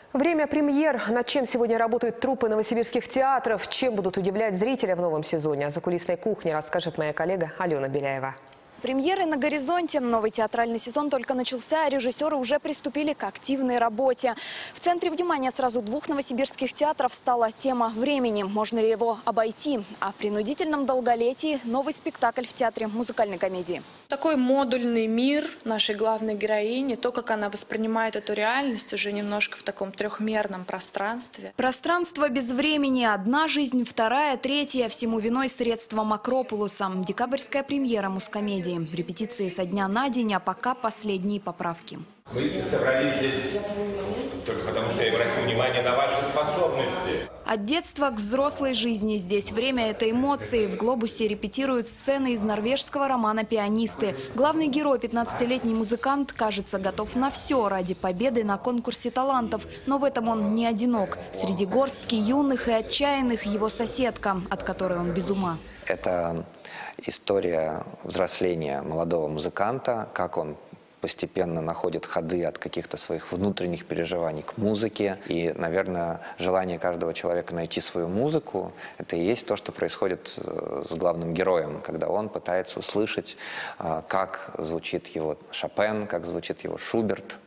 Время премьер. Над чем сегодня работают труппы новосибирских театров? Чем будут удивлять зрителя в новом сезоне? О закулисной кухне расскажет моя коллега Алена Беляева. Премьеры на горизонте. Новый театральный сезон только начался, а режиссеры уже приступили к активной работе. В центре внимания сразу двух новосибирских театров стала тема времени. Можно ли его обойти? О принудительном долголетии новый спектакль в театре музыкальной комедии. Такой модульный мир нашей главной героини, то, как она воспринимает эту реальность уже немножко в таком трехмерном пространстве. Пространство без времени. Одна жизнь, вторая, третья. Всему виной средства Макропулуса. Декабрьская премьера музкомедии. Репетиции со дня на день, а пока последние поправки. Мы собрались здесь только потому, что я обратил внимание на ваши способности. От детства к взрослой жизни. Здесь время – это эмоции. В «Глобусе» репетируют сцены из норвежского романа «Пианисты». Главный герой, 15-летний музыкант, кажется, готов на все ради победы на конкурсе талантов. Но в этом он не одинок. Среди горстки юных и отчаянных его соседка, от которой он без ума. Это история взросления молодого музыканта, как он постепенно находит ходы от каких-то своих внутренних переживаний к музыке. И, наверное, желание каждого человека найти свою музыку – это и есть то, что происходит с главным героем, когда он пытается услышать, как звучит его Шопен, как звучит его Шуберт.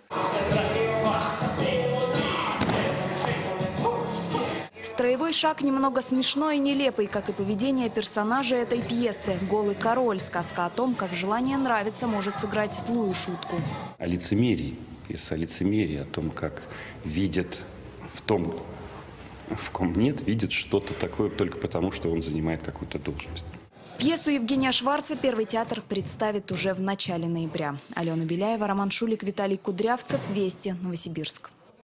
Строевой шаг немного смешной и нелепый, как и поведение персонажа этой пьесы. «Голый король» – сказка о том, как желание нравиться может сыграть злую шутку. О лицемерии, пьеса о лицемерии, о том, как видят в том, в ком нет, видят что-то такое только потому, что он занимает какую-то должность. Пьесу Евгения Шварца Первый театр представит уже в начале ноября. Алена Беляева, Роман Шулик, Виталий Кудрявцев. Вести, Новосибирск.